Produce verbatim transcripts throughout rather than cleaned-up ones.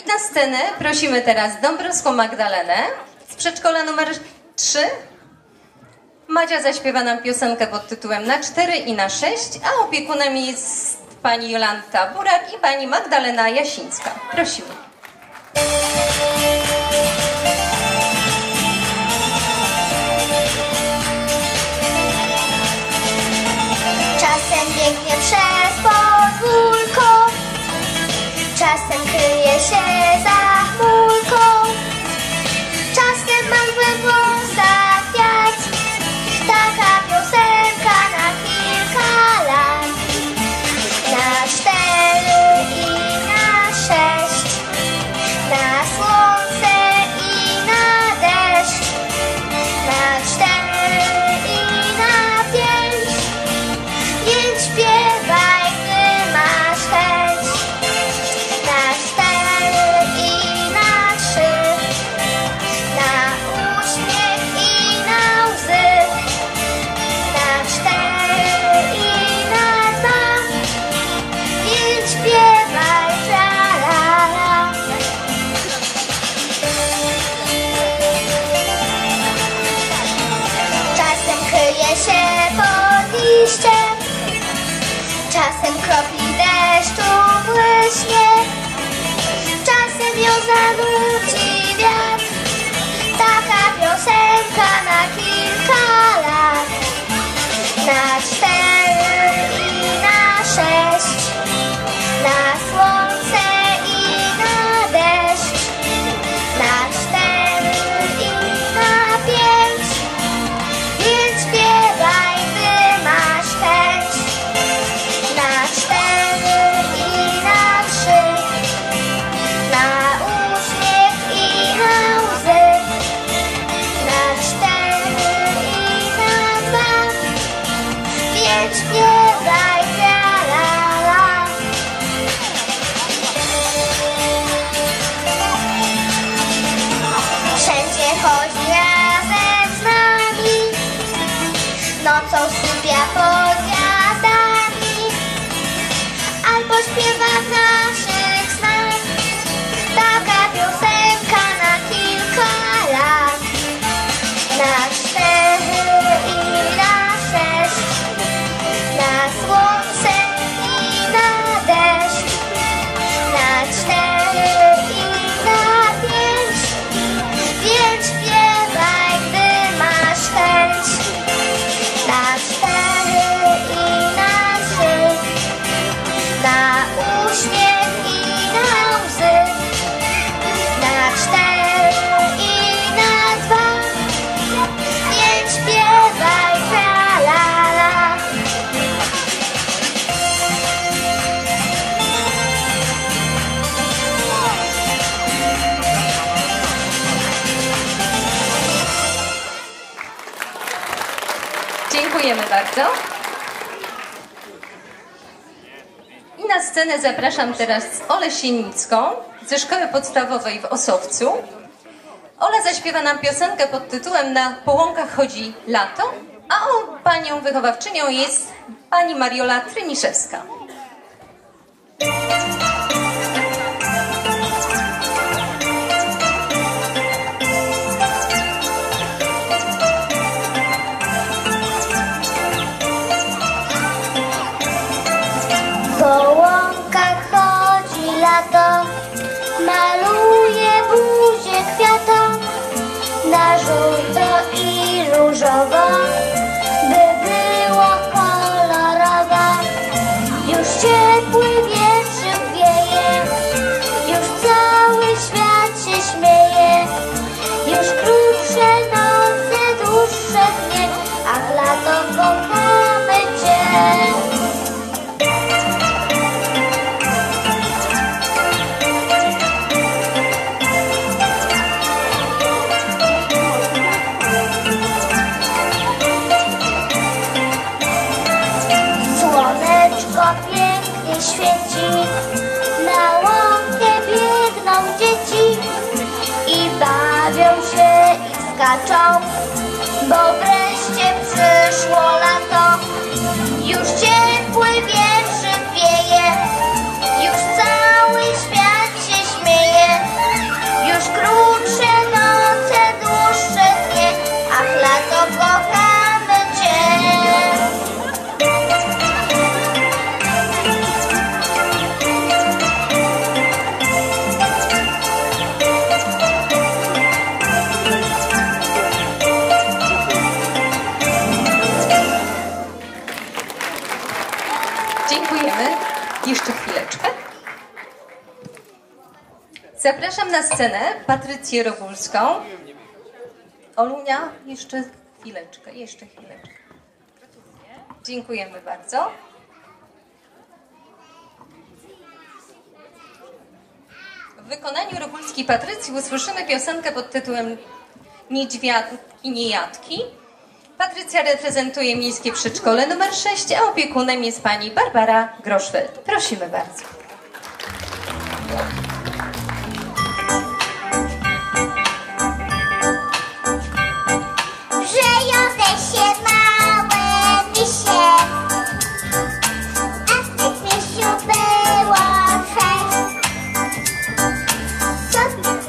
Na scenę prosimy teraz Dąbrowską Magdalenę z przedszkola numer trzy. Madzia zaśpiewa nam piosenkę pod tytułem Na cztery i na sześć, a opiekunem jest pani Jolanta Burak i pani Magdalena Jasińska. Prosimy. Czasem biegnie przez podwórko, czasem kryje się za chmurką, czasem mam we włosach wiać. Taka piosenka na kilka lat. Na cztery i na sześć, na słońce i na deszcz, na cztery i na pięć, więc śpiewaj, gdy masz chęć. Na cztery i na trzy, na uśmiech i na łzy, na cztery i na dwa, więc śpiewaj, tra-la-la. Czasem kryje się pod liściem, czasem kropli deszczu błyśnie, czasem ją zanudzi wiatr. Taka piosenka na kilka lat. Na cztery i na sześć, na słońce i na deszcz, na cztery i na pięć, więc śpiewaj, gdy masz chęć. Na cztery i na trzy, na uśmiech i na łzy, na cztery i na dwa, więc śpiewaj, tra-la-la. Wszędzie chodzi razem z nami, nocą sypia pod gwiazdami, albo śpiewa w naszych snach. Taka piosenka na kilka lat. Na cztery i na sześć, na słońce i na deszcz, na cztery i na pięć, więc śpiewaj, gdy masz chęć. Na cztery i na trzy, na uśmiech i na łzy, na cztery i na dwa, więc śpiewaj, tra-la-la. Dziękujemy bardzo. I na scenę zapraszam teraz Olę Sienicką ze szkoły podstawowej w Osowcu. Ola zaśpiewa nam piosenkę pod tytułem Na połąkach chodzi lato, a o panią wychowawczynią jest pani Mariola Tryniszewska. Po łąkach chodzi lato, maluje buzię kwiatom, na żółto i różowo, by było kolorowo. Już ciepły wietrzyk wieje, już cały świat się śmieje, już krótsze noce, dłuższe dnie, a w lato kochamy Cię. Słoneczko pięknie świeci, na łąkę biegną dzieci i bawią się i skaczą, bo wreszcie przyszło lato. Już ciepły wietrzyk wieje, już cały świat się śmieje, Dziękujemy. Jeszcze chwileczkę. Zapraszam na scenę Patrycję Rogulską. Olunia, jeszcze chwileczkę, jeszcze chwileczkę. Dziękujemy bardzo. W wykonaniu Rogulskiej Patrycji usłyszymy piosenkę pod tytułem Niedźwiadki, niejadki. Patrycja reprezentuje Miejskie Przedszkole numer sześć, a opiekunem jest pani Barbara Groszfeld. Prosimy bardzo. Żyją ze się małe misie, a w tych misiu było sześć. Co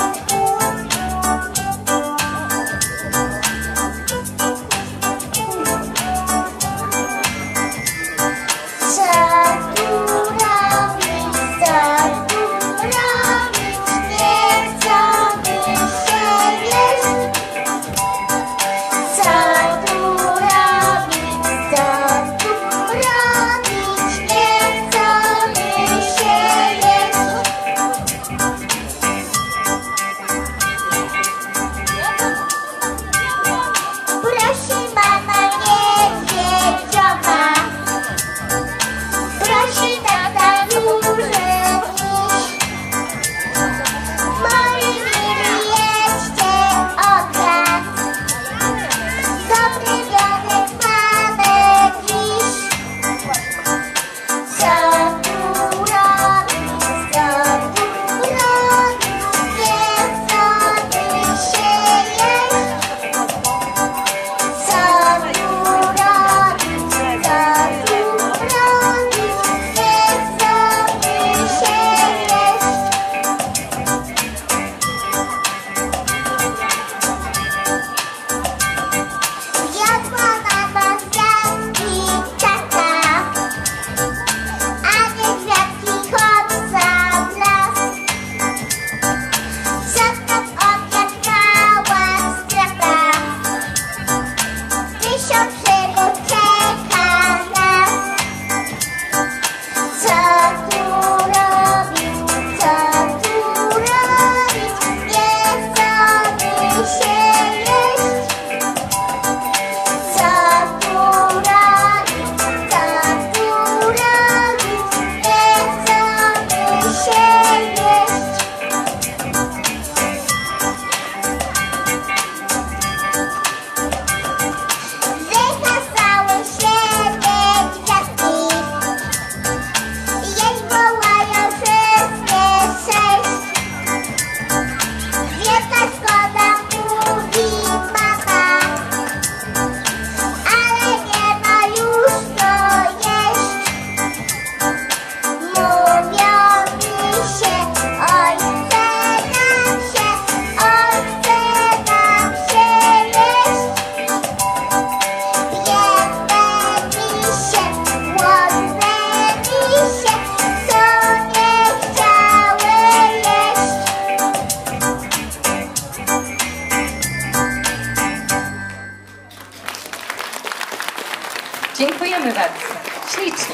Dziękujemy bardzo. Ślicznie.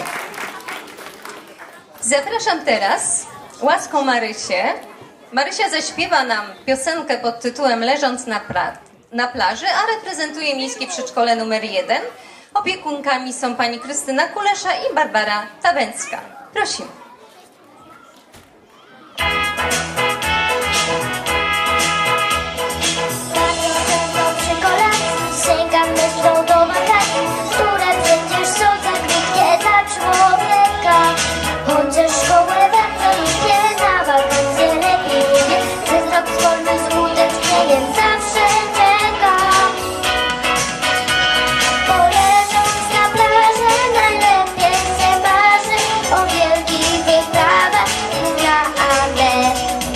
Zapraszam teraz łaską Marysię. Marysia zaśpiewa nam piosenkę pod tytułem Leżąc na, pra na plaży, a reprezentuje Miejskie Przedszkole numer jeden. Opiekunkami są pani Krystyna Kulesza i Barbara Tawęcka. Prosimy. Sięgam myślą do wakacji, które przecież są tak pięknie dla człowieka. Chociaż szkołę bardzo lubię, na wakacje lepiej nie. Przez rok wolny z utęsknieniem zawsze czekam. Poleżąc na plaży, najlepiej się marzy o wielkich wyprawach i na ale.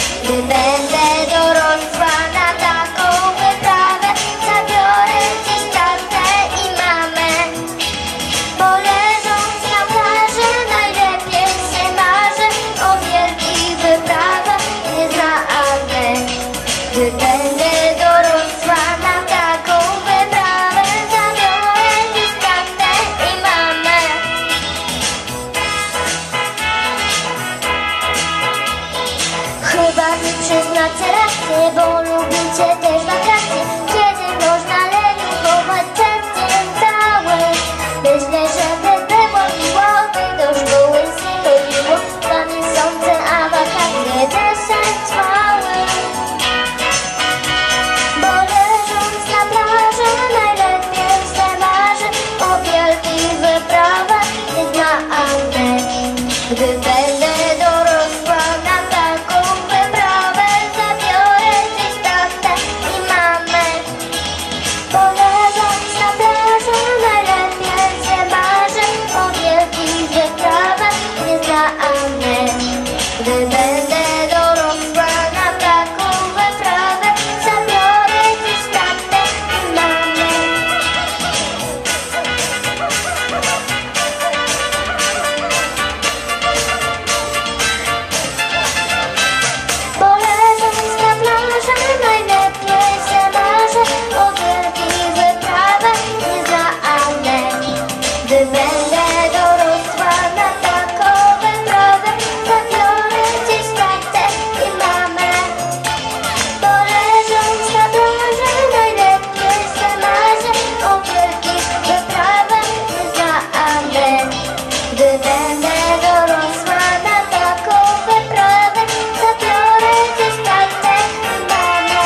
będę dorosła na taką wyprawę, zabiorę gdzieś tatę i mamę. Poleżąc na plaży najlepiej zamarzę o wielkich wyprawach za Amen. Gdy będę dorosła na taką wyprawę, zabiorę gdzieś tatę i mamę.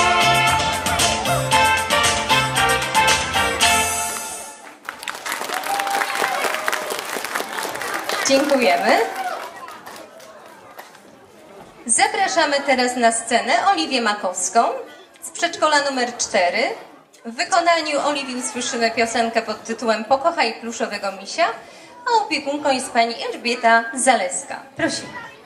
Dziękujemy. Zapraszamy teraz na scenę Oliwię Makowską z przedszkola numer cztery. W wykonaniu Oliwii usłyszymy piosenkę pod tytułem Pokochaj pluszowego misia, a opiekunką jest pani Elżbieta Zaleska. Prosimy.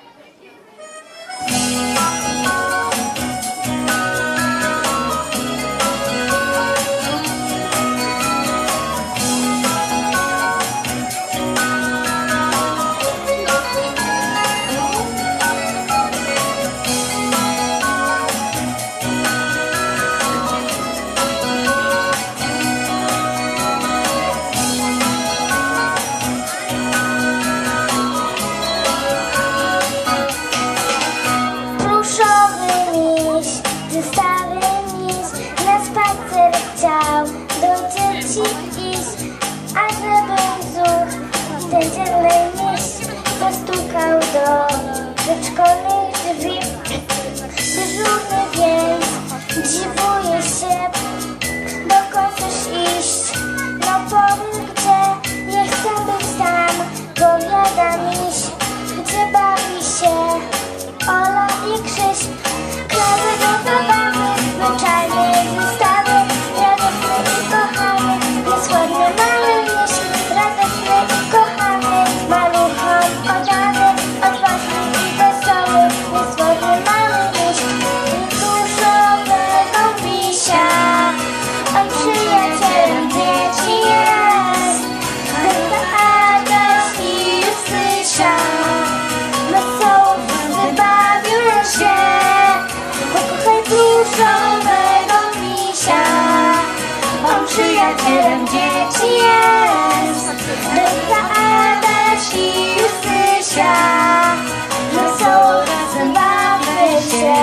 Pluszowy miś, stary miś, na spacer chciał do dzieci iść, a żeby wzór ten dzielny miś zastukał do przedszkolnych drzwi. Dyżurny więc dziwuje się, dokąd chcesz iść, no powiem gdzie, nie chcę być tam, powiada miś, gdzie bawi się Ola i Krzyś. Krawy do zabawy, zwyczajne wystawy, radosny i kochany, niesłodny mały miś, radosny i kochany, maluchom oddany, odważny i wesoły, niesłodny mały miś. I pluszowego misia, on przyjacielem dzieci jest, Gryta, Adaś i Justysia, wesoło wszyscy bawią się. Pokochaj pluszowego misia, on przyjacielem dzieci jest, Gryta, Adaś i Justysia, wesoło razem bawią się.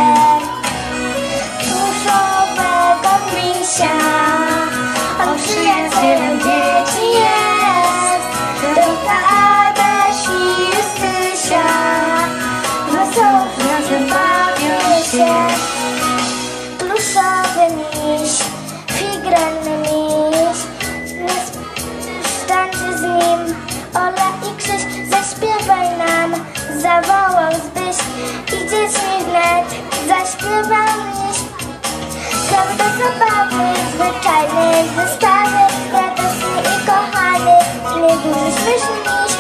Pluszowego misia, on przyjacielem dzieci jest, Gryta, Adaś i Justysia, wesoło razem bawią się. Pluszowy miś, figranny miś, tańczy z nim Ola i Krzyś, zaśpiewaj nam, zawołał Zbyś i dziećmi wnet zaśpiewał miś. Krawy do zabawy, zwyczajne wystawy, radosny i kochany, nieduży śmieszny miś,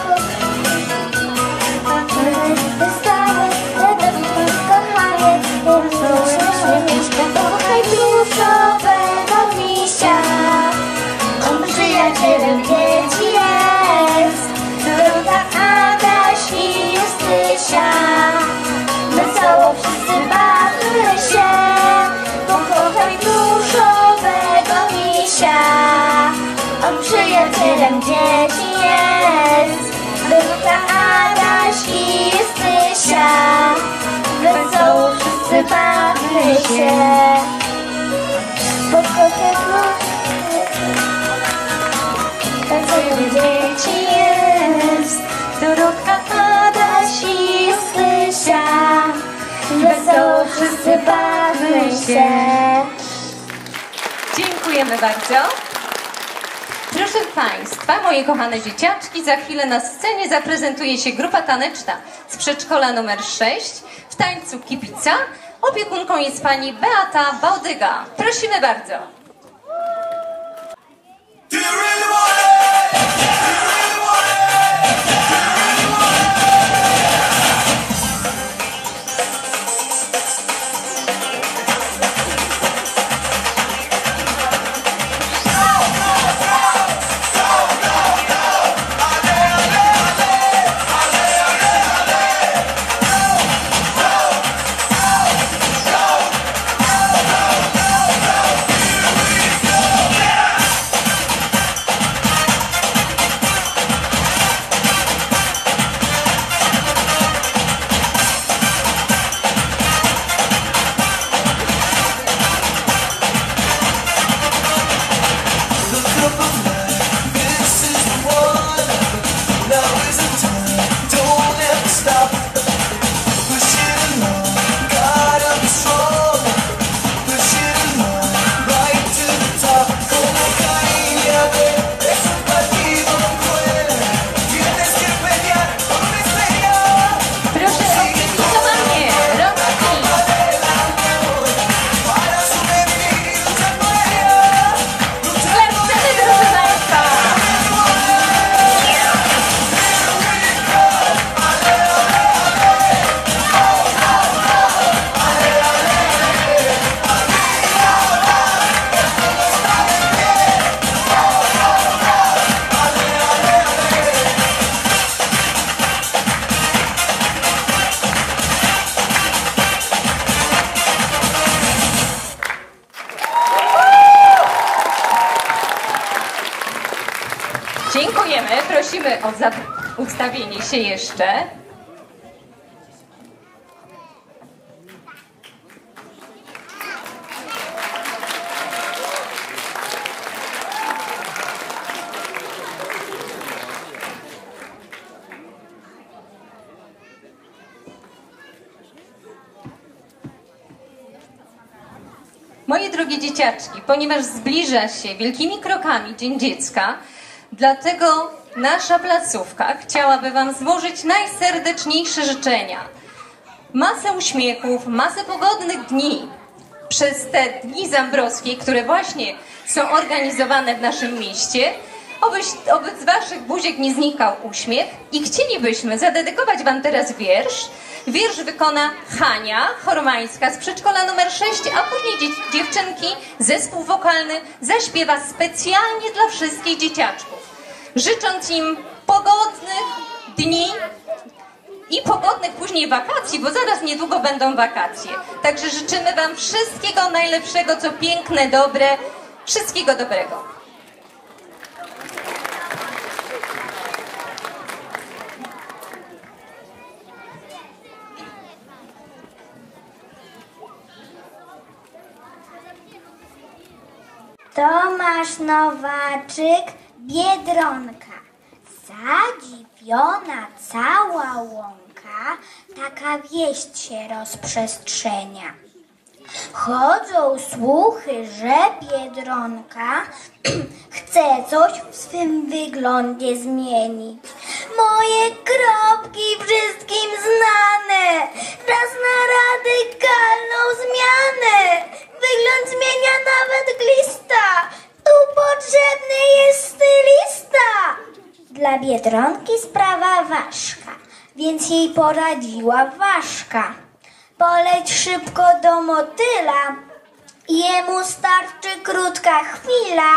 pokochany wystawy, radosny i kochany, nieduży śmieszny miś. Pokochaj pluszowego misia, on przyjacielem dzieci jest, Dorota, Adaś i Justysia, wesoło wszyscy bawią się. Pokochaj pluszowego misia, on przyjacielem dzieci jest, Dorota, Adaś i Justysia, wesoło wszyscy bawią się. Pokochaj pluszowego dzieci jest, Dorotka, Adaś i Justysia, wesoło wszyscy bawią się. Dziękujemy bardzo. Proszę Państwa, moje kochane dzieciaczki, za chwilę na scenie zaprezentuje się grupa taneczna z przedszkola numer sześć w tańcu Kibica. Opiekunką jest pani Beata Bałdyga. Prosimy bardzo. prosimy o ustawienie się jeszcze. Moje drogie dzieciaczki, ponieważ zbliża się wielkimi krokami Dzień Dziecka, dlatego nasza placówka chciałaby Wam złożyć najserdeczniejsze życzenia. Masę uśmiechów, masę pogodnych dni przez te dni zambrowskie, które właśnie są organizowane w naszym mieście. Obyś, oby z Waszych buziek nie znikał uśmiech i chcielibyśmy zadedykować Wam teraz wiersz. Wiersz wykona Hania Chormańska z przedszkola numer sześć, a później dzie dziewczynki, zespół wokalny zaśpiewa specjalnie dla wszystkich dzieciaczków, życząc im pogodnych dni i pogodnych później wakacji, bo zaraz niedługo będą wakacje. Także życzymy Wam wszystkiego najlepszego, co piękne, dobre, wszystkiego dobrego. Tomasz Nowaczyk, Biedronka. Zadziwiona cała łąka, taka wieść się rozprzestrzenia. Chodzą słuchy, że Biedronka chce coś w swym wyglądzie zmienić. Moje kropki wszystkim znane, czas na radykalną zmianę. Wygląd zmienia nawet glista, tu potrzebny jest stylista. Dla Biedronki sprawa ważka, więc jej poradziła ważka. Poleć szybko do motyla, jemu starczy krótka chwila.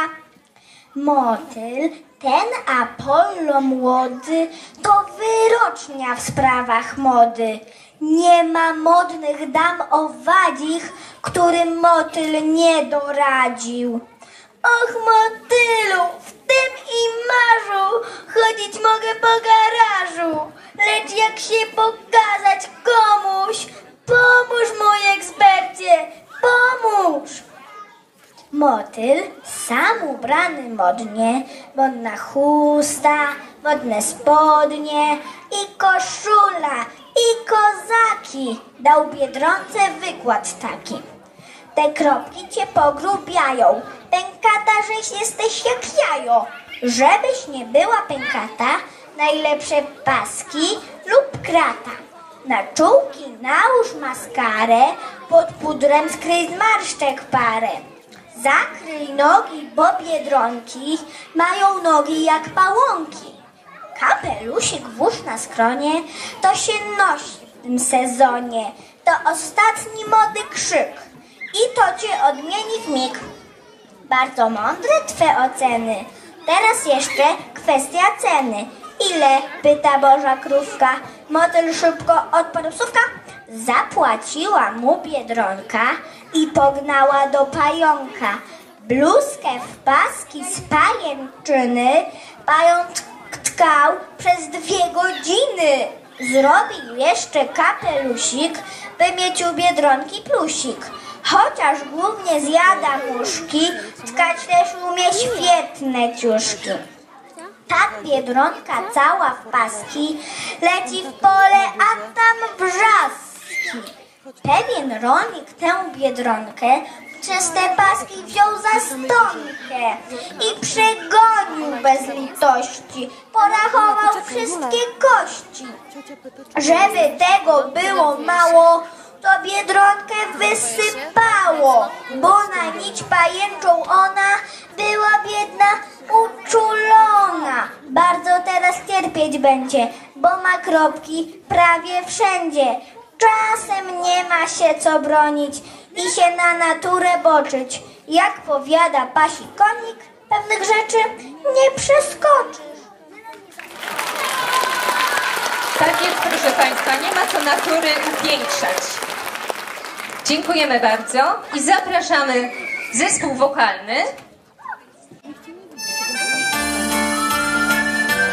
Motyl, ten Apollo młody, to wyrocznia w sprawach mody. Nie ma modnych dam owadzich, którym motyl nie doradził. Och motylu, w tym i marzu, chodzić mogę po garażu, lecz jak się pokazać komuś, pomóż mój ekspercie, pomóż! Motyl, sam ubrany modnie, modna chusta, modne spodnie i koszula, i kozaki, dał Biedronce wykład taki. Te kropki cię pogrubiają, pękata, żeś jesteś jak jajo. Żebyś nie była pękata, najlepsze paski lub krata. Na czułki nałóż maskarę, pod pudrem skryj zmarszczek parę. Zakryj nogi, bo Biedronki mają nogi jak pałąki. Kapelusik włóż na skronie, to się nosi w tym sezonie. To ostatni mody krzyk i to cię odmieni w mig. Bardzo mądre twe oceny. Teraz jeszcze kwestia ceny. Ile? Pyta Boża krówka. Motyl szybko odparł słówka. Zapłaciła mu Biedronka i pognała do pająka. Bluzkę w paski z pajęczyny pająk tkał przez dwie godziny. Zrobił jeszcze kapelusik, by mieć u Biedronki plusik. Chociaż głównie zjada muszki, tkać też umie świetne ciuszki. Tak Biedronka cała w paski leci w pole, a tam wrzaski. Pewien rolnik tę Biedronkę przez te paski wziął za stonkę i przegonił bez litości, porachował wszystkie kości. Żeby tego było mało, to Biedronkę wysypało, bo na nić pajęczą ona była biedna, uczulona. Bardzo teraz cierpieć będzie, bo ma kropki prawie wszędzie. Czasem nie ma się co bronić i się na naturę boczyć. Jak powiada pasi konik, pewnych rzeczy nie przeskoczysz. Tak jest, proszę Państwa, nie ma co natury upiększać. Dziękujemy bardzo i zapraszamy zespół wokalny.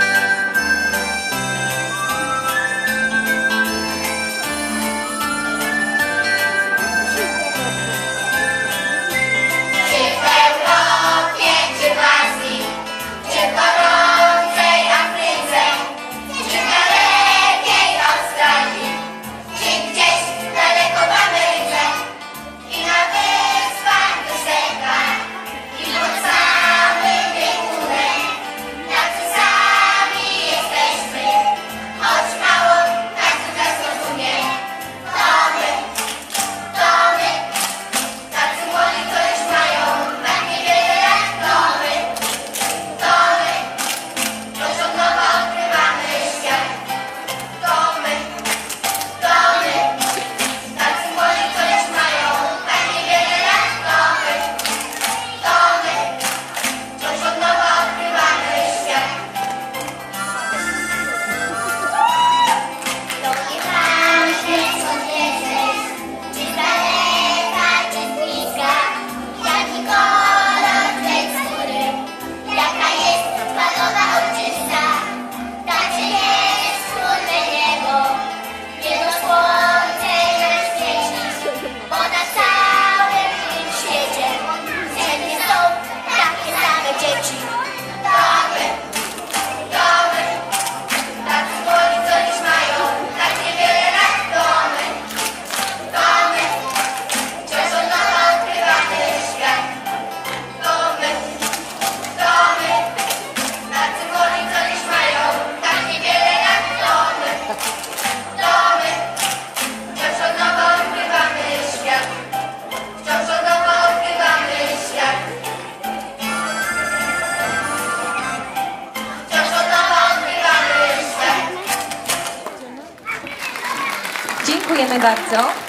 Dziękujemy bardzo.